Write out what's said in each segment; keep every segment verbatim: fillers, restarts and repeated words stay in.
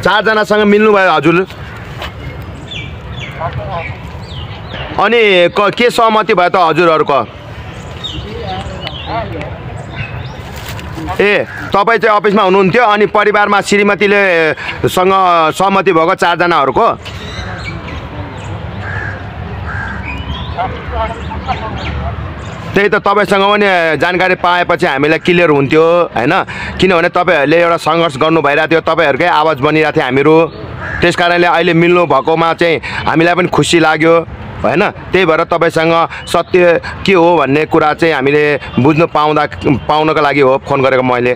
चारजनासँग मिल्नुभयो हजुर? अनि के सहमति भयो त हजुरहरूको? ए तपाईँ चाहिँ अफिसमा हुनुहुन्थ्यो अनि परिवारमा श्रीमतीले सँग सहमति भएको चारजनाहरूको? त्यही त तपाईँसँग पनि जानकारी पाएपछि हामीलाई क्लियर हुन्थ्यो हैन? किनभने तपाईँहरूले एउटा सङ्घर्ष गर्नु भइरहेको थियो, तपाईँहरूकै आवाज बनिरहेको थियो हामीहरू। त्यस कारणले अहिले मिल्नु भएकोमा चाहिँ हामीलाई पनि खुसी लाग्यो हैन? त्यही भएर तपाईँसँग सत्य के हो भन्ने कुरा चाहिँ हामीले बुझ्नु पाउँदा पाउनको लागि हो फोन गरेको मैले।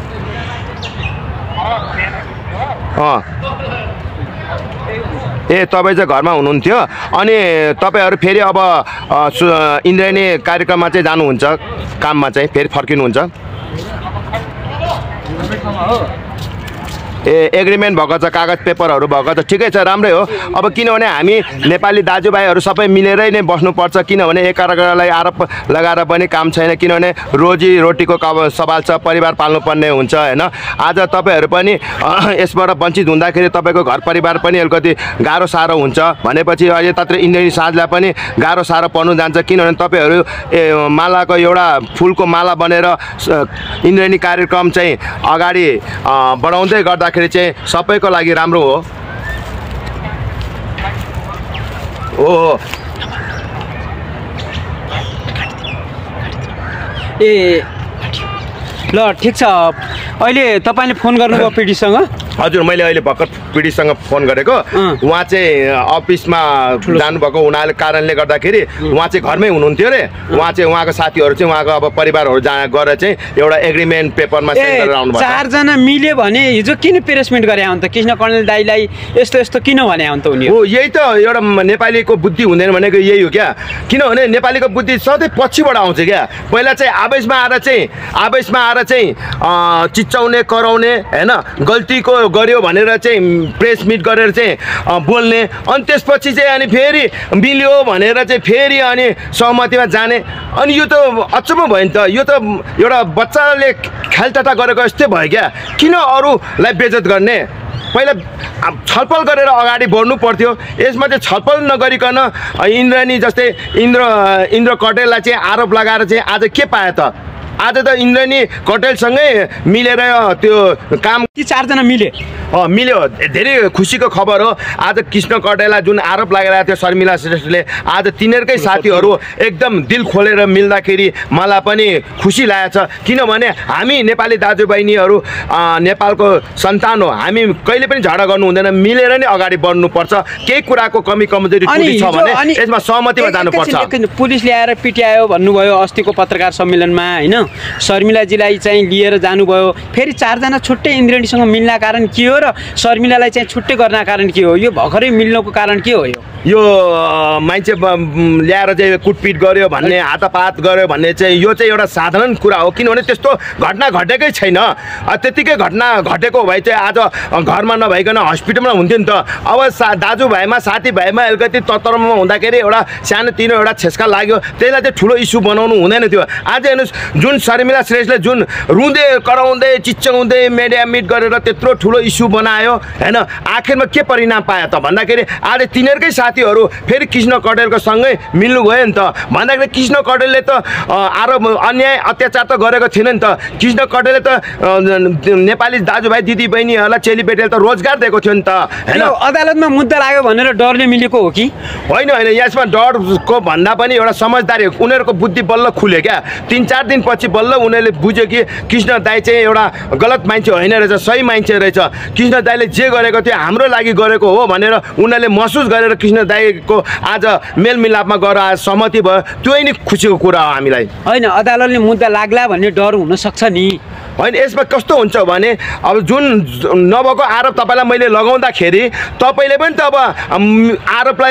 अँ ए तपाईँ चाहिँ घरमा हुनुहुन्थ्यो अनि तपाईँहरू फेरि अब इन्द्रायणी कार्यक्रममा चाहिँ जानुहुन्छ, काममा चाहिँ फेरि फर्किनुहुन्छ? ए एग्रिमेन्ट भएको छ, कागज पेपरहरू भएको छ, ठिकै छ, राम्रै हो। अब किनभने हामी नेपाली दाजुभाइहरू सबै मिलेरै नै बस्नुपर्छ, किनभने एकअर्कालाई आरोप लगाएर पनि काम छैन, किनभने रोजी रोटीको सवाल छ, परिवार पाल्नुपर्ने हुन्छ हैन? आज तपाईँहरू पनि यसबाट वञ्चित हुँदाखेरि तपाईँको घर परिवार पनि अलिकति गाह्रो साह्रो हुन्छ भनेपछि अहिले तत्र इन्द्रायणी साँझलाई पनि गाह्रो साह्रो पर्नु जान्छ, किनभने तपाईँहरू ए मालाको एउटा फुलको माला बनेर इन्द्रायणी कार्यक्रम चाहिँ अगाडि बढाउँदै गर्दाखेरि चाहिँ सबैको लागि राम्रो हो। ओ ए ल ठिक छ। अहिले तपाईँले फोन गर्नुभयो पिडीसँग? हजुर मैले अहिले भर्खर पिडीसँग फोन गरेको। उहाँ चाहिँ अफिसमा जानुभएको हुनाले कारणले गर्दाखेरि उहाँ चाहिँ घरमै हुनुहुन्थ्यो अरे। उहाँ चाहिँ उहाँको साथीहरू चाहिँ उहाँको अब परिवारहरू जहाँ गएर चाहिँ एउटा एग्रिमेन्ट पेपरमा साइन गरेर आउनुभएको। चारजना मिल्यो भने हिजो किन प्रेसमेन्ट गरे आउँ त? कृष्ण कणेल दाईलाई यस्तो यस्तो किन भने आउँ त उनी? हो यही त एउटा नेपालीको बुद्धि हुँदैन भनेको यही हो क्या। किनभने नेपालीको बुद्धि सधैँ पछिबाट आउँछ क्या। पहिला चाहिँ आवेशमा आएर चाहिँ आवेशमा आएर चाहिँ चिच्चाउने कराउने हैन, गल्तीको गर्यो भनेर चाहिँ प्रेस मिट गरेर चाहिँ बोल्ने, अनि त्यसपछि चाहिँ अनि फेरि मिल्यो भनेर चाहिँ फेरि अनि सहमतिमा जाने। अनि यो त अचम्म भयो नि त। यो त एउटा बच्चाले ख्यालटाटा गरेको जस्तै भयो क्या। किन अरूलाई बेइज्जत गर्ने? पहिला छलफल गरेर अगाडि बढ्नु पर्थ्यो। यसमा चाहिँ छलफल नगरिकन इन्द्रायणी जस्तै इन्द्र इन्द्र कटेललाई चाहिँ आरोप लगाएर चाहिँ आज के पायो त? आज त इन्द्रायणी कटेलसँगै मिलेर त्यो काम कि चारजना मिले अँ मिल्यो। धेरै खुसीको खबर हो। आज कृष्ण कटेललाई जुन आरोप लगाइरहेको थियो शर्मिला श्रेष्ठले, आज तिनीहरूकै साथीहरू एकदम दिल खोलेर मिल्दाखेरि मलाई पनि खुसी लागेको छ। किनभने हामी नेपाली दाजुबहिनीहरू नेपालको सन्तान हो। हामी कहिले पनि झगडा गर्नु हुँदैन, मिलेर नै अगाडि बढ्नुपर्छ। केही कुराको कमी कमजोरी त्रुटि छ भने यसमा सहमतिमा जानुपर्छ। पुलिस ल्याएर पिट्यायो भन्नुभयो अस्तिको पत्रकार सम्मेलनमा हैन? शर्मिलाजीलाई चाहिँ लिएर जानुभयो। फेरि चारजना छुट्टै इन्द्रायणीसँग मिल्न कारण के हो र शर्मिलालाई चाहिँ छुट्टै गर्न कारण के हो? यो भर्खरै मिल्नको कारण के हो? यो यो मान्छे ल्याएर चाहिँ कुटपिट गर्यो भन्ने, हातापात गर्यो भन्ने चाहिँ यो चाहिँ एउटा साधारण कुरा हो। किनभने त्यस्तो घटना घटेकै छैन। त्यतिकै घटना घटेको भए चाहिँ आज घरमा नभइकन हस्पिटलमा हुन्थ्यो नि त। अब सा दाजुभाइमा साथीभाइमा अलिकति तत्तरमा हुँदाखेरि एउटा सानोतिनो एउटा छेस्का लाग्यो, त्यसलाई चाहिँ ठुलो इस्यु बनाउनु हुँदैन थियो। आज हेर्नुहोस् जुन शर्मिला श्रेष्ठले जुन रुँदै कराउँदै चिच्याउँदै मिडिया मिट गरेर त्यत्रो ठुलो इस्यु बनायो हैन, आखिरमा के परिणाम पायो त भन्दाखेरि आज तिनीहरूकै साथीहरू फेरि कृष्ण कटेलको सँगै मिल्नु गयो नि त। भन्दाखेरि कृष्ण कटेलले त आरोप अन्याय अत्याचार त गरेको थिएन नि त। कृष्ण कटेलले त नेपाली दाजुभाइ दिदीबहिनीहरूलाई चेलीबेटीलाई त रोजगार दिएको थियो नि त हैन? अदालतमा मुद्दा लाग्यो भनेर डरले मिलेको हो कि होइन? होइन यसमा डरको भन्दा पनि एउटा समझदारी हो। उनीहरूको बुद्धि बल्ल खुल्यो क्या। तिन चार दिनपछि बल्ल उनीहरूले बुझ्यो कि कृष्ण दाई चाहिँ एउटा गलत मान्छे होइन रहेछ, सही मान्छे रहेछ। कृष्ण दाईले जे गरेको थियो हाम्रो लागि गरेको हो भनेर उनीहरूले महसुस गरेर कृष्ण दाईको आज मेलमिलापमा गएर आज सहमति भयो। त्यो नै खुसीको कुरा हो हामीलाई। होइन अदालतले मुद्दा लाग्ला भन्ने डर हुनसक्छ नि। होइन यसमा कस्तो हुन्छ भने अब जुन नभएको आरोप तपाईँलाई मैले लगाउँदाखेरि तपाईँले पनि त अब आरोपलाई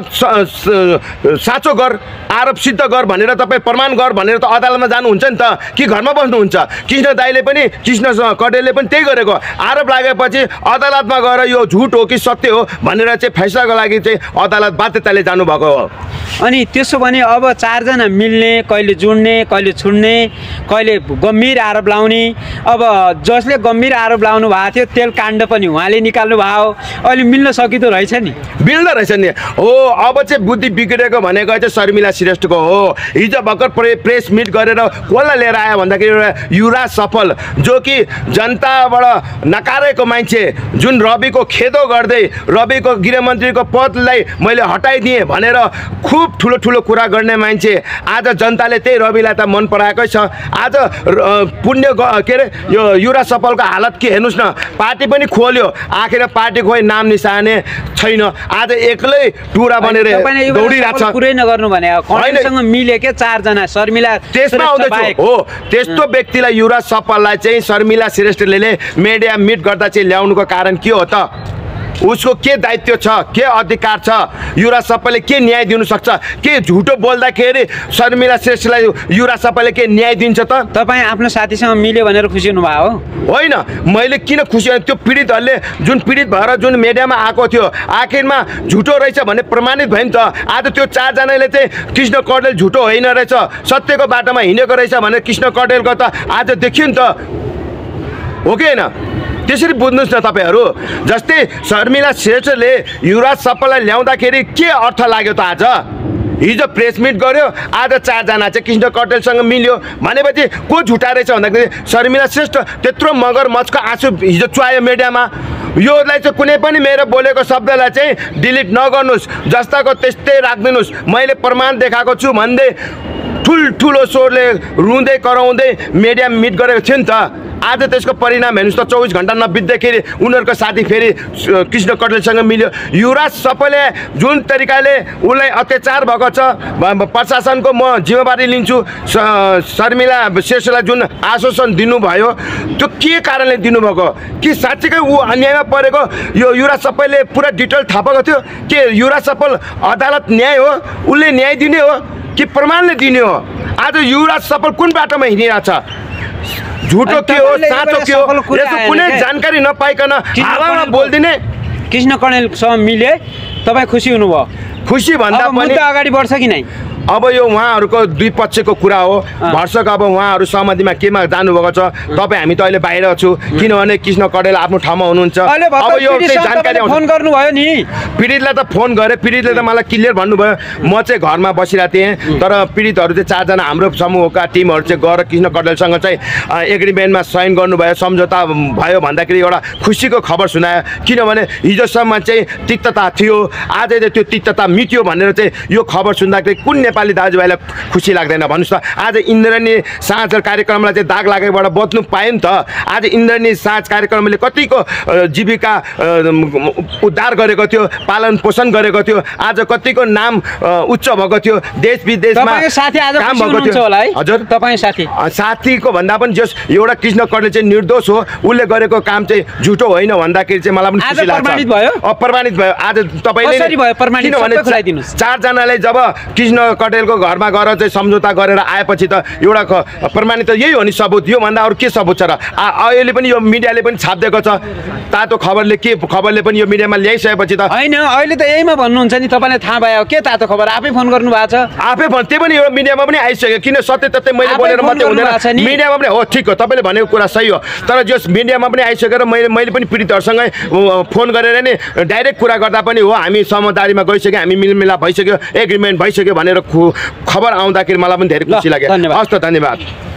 साँचो गर, आरोप सिद्ध गर भनेर तपाईँ प्रमाण गर भनेर त अदालतमा जानुहुन्छ नि त, कि घरमा बस्नुहुन्छ? कृष्ण दाईले पनि कृष्ण कटेलले पनि त्यही गरेको। आरोप लागेपछि अदालतमा गएर यो झुट हो कि सत्य हो भनेर चाहिँ फैसलाको लागि चाहिँ अदालत बाध्यताले जानुभएको हो। अनि त्यसो भने अब चारजना मिल्ने, कहिले जुड्ने, कहिले छुड्ने, कहिले गम्भीर आरोप लाउने अब जसले गम्भीर आरोप लाउनु भएको थियो तेल काण्ड पनि उहाँले निकाल्नु भयो अहिले मिल्न सकिँदो रहेछ नि मिल्दो रहेछ नि हो अब चाहिँ बुद्धि बिग्रेको भनेको चाहिँ शर्मिला श्रेष्ठको हो हिजो भर्खर प्रे प्रेस मिट गरेर कसलाई लिएर आयो भन्दाखेरि एउटा युवराज सफल जो कि जनताबाट नकारेको मान्छे जुन रविको खेदो गर्दै रविको गृहमन्त्रीको पदलाई मैले हटाइदिएँ भनेर खुब ठुलो ठुलो कुरा गर्ने मान्छे आज जनताले त्यही रविलाई त मन पराएकै छ आज पुण्य के अरे यो युवराज सफलको हालत के हेर्नुहोस् न पार्टी पनि खोल्यो आखिर पार्टी खोइ नाम निशाने छैन आज एक्लै टुरा बनेर दौडिरहेको छ पुरै नगर्नु भने कङ्ग्रेससँग मिलेकै चारजना शर्मिला त्यसमा आउँदैछु हो त्यस्तो व्यक्तिलाई युवराज सफललाई चाहिँ शर्मिला श्रेष्ठले मिडिया मिट गर्दा चाहिँ ल्याउनुको कारण के हो त उसको के दायित्व छ के अधिकार छ युवराज सफलले के न्याय दिनु सक्छ के झुटो बोल्दाखेरि शर्मिला श्रेष्ठलाई युवराज सफलले के न्याय दिन्छ त तपाईँ आफ्नो साथीसँग मिल्यो भनेर खुसी हुनुभयो हो होइन मैले किन खुसी त्यो पीडितहरूले जुन पीडित भएर जुन मिडियामा आएको थियो आखिरमा झुटो रहेछ भन्ने प्रमाणित भयो नि त आज त्यो चारजनाले चाहिँ कृष्ण कौडेल झुटो होइन रहेछ सत्यको बाटोमा हिँडेको रहेछ भने कृष्ण कौडेलको त आज देखियो नि त हो कि होइन त्यसरी बुझ्नुहोस् न तपाईँहरू जस्तै शर्मिला श्रेष्ठले युवराज सफललाई ल्याउँदाखेरि के अर्थ लाग्यो त आज हिजो प्रेस मिट गर्यो आज चारजना चाहिँ कृष्ण कौडेलसँग मिल्यो भनेपछि को झुटा रहेछ भन्दाखेरि शर्मिला श्रेष्ठ त्यत्रो मगर मचको आँसु हिजो चुहायो मिडियामा योलाई चाहिँ कुनै पनि मेरो बोलेको शब्दलाई चाहिँ डिलिट नगर्नुहोस् जस्ताको त्यस्तै राखिदिनुहोस् मैले प्रमाण देखाएको छु भन्दै ठुल्ठुलो स्वरले रुँदै कराउँदै मिडिया मिट गरेको थियो नि त आज त्यसको परिणाम हेर्नुहोस् त चौबिस घन्टा नबित्दाखेरि उनीहरूको साथी फेरि कृष्ण कौडेलसँग मिल्यो युवराज सफलले जुन तरिकाले उसलाई अत्याचार भएको छ प्रशासनको म जिम्मेवारी लिन्छु शर्मिला श्रेष्ठलाई जुन आश्वासन दिनुभयो त्यो के कारणले दिनुभएको कि साँच्चीकै ऊ अन्यायमा परेको यो युवराज सफलले पुरा डिटेल थाहा पाएको थियो के युवराज सफल अदालत न्याय हो उसले न्याय दिने हो कि प्रमाणले दिने हो आज युवराज सफल कुन बाटोमा हिँडिरहेको छ झुटो के हो साँचो के हो यसको कुनै जानकारी नपाइकन हावामा बोल्दिने कृष्ण कौडेलसँग मिले तपाईँ खुसी हुनुभयो खुसी भन्दा पनि अगाडि बढ्छ कि नै अब यो उहाँहरूको दुई पक्षको कुरा हो भर्सक अब उहाँहरू सहमतिमा केमा जानुभएको छ तपाईँ हामी त अहिले बाहिर छु किनभने कृष्ण कौडेल आफ्नो ठाउँमा हुनुहुन्छ अब यो जानकारी फोन गर्नुभयो नि पीडितलाई त फोन गरेँ पीडितले त मलाई क्लियर भन्नुभयो म चाहिँ घरमा बसिरहेको थिएँ तर पीडितहरू चाहिँ चारजना हाम्रो समूहका टिमहरू चाहिँ गएर कृष्ण कौडेलसँग चाहिँ एग्रिमेन्टमा साइन गर्नुभयो सम्झौता भयो भन्दाखेरि एउटा खुसीको खबर सुनायो किनभने हिजोसम्म चाहिँ तिक्तता थियो आज चाहिँ त्यो तिक्तता मिट्यो भनेर चाहिँ यो खबर सुन्दाखेरि कुन नेपाली दाजुभाइलाई खुसी लाग्दैन भन्नुहोस् त आज इन्द्रणी साँझ कार्यक्रमलाई चाहिँ दाग लागेबाट बच्नु पायो नि त आज इन्द्रणी साँझ कार्यक्रमले कतिको जीविका उद्धार गरेको थियो पालन पोषण गरेको थियो आज कतिको नाम उच्च भएको थियो देश विदेशमा काम भएको थियो हजुर तपाईँ साथी साथीको भन्दा पनि जस एउटा कृष्ण कौडेल चाहिँ निर्दोष हो उसले गरेको काम चाहिँ झुटो होइन भन्दाखेरि चाहिँ मलाई पनि खुसी लाग्छ अप्रमाणित भयो आज तपाईँले चारजनाले जब कृष्ण कौडेलको घरमा गएर चाहिँ सम्झौता गरेर आएपछि त एउटा प्रमाणित त यही हो नि सबुत योभन्दा अरू के सबुत छ र अहिले पनि यो मिडियाले पनि छापिदिएको छ तातो खबरले के खबरले पनि यो मिडियामा ल्याइसकेपछि त होइन अहिले त यहीमा भन्नुहुन्छ नि तपाईँलाई थाहा भयो के तातो खबर आफै फोन गर्नु भएको छ आफै भन् त्यही पनि एउटा मिडियामा पनि आइसक्यो किन सत्य तत्य मैले बोलेर मात्रै हुँदैन मिडियामा पनि हो ठिक हो तपाईँले भनेको कुरा सही हो तर जस मिडियामा पनि आइसकेर मैले मैले पनि पीडितहरूसँगै फोन गरेर नै डाइरेक्ट कुरा गर्दा पनि हो हामी समझदारीमा गइसक्यो हामी मिलमिलाप भइसक्यो एग्रिमेन्ट भइसक्यो भनेर खबर आउँदाखेरि मलाई पनि धेरै खुसी लाग्यो हस् त धन्यवाद।